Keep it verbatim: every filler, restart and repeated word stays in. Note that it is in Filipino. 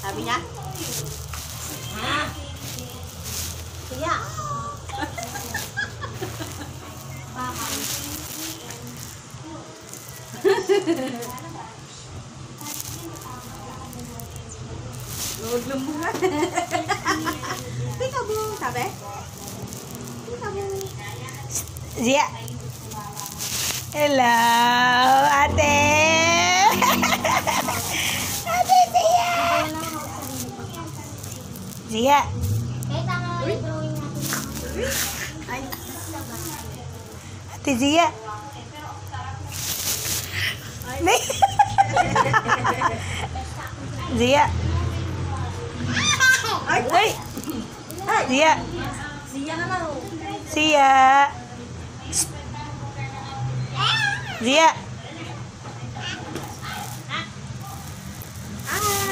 Sabi niya? Siya. Huwag lumbungan. Peekaboo, sabi? Peekaboo. Zia. Hello, ate. Ate Zia. Zia. Ay. Ate Zia. Nay. Zia. Ay. Ay. Zia. Siya naman. Oh. Zia. Zia. Ah.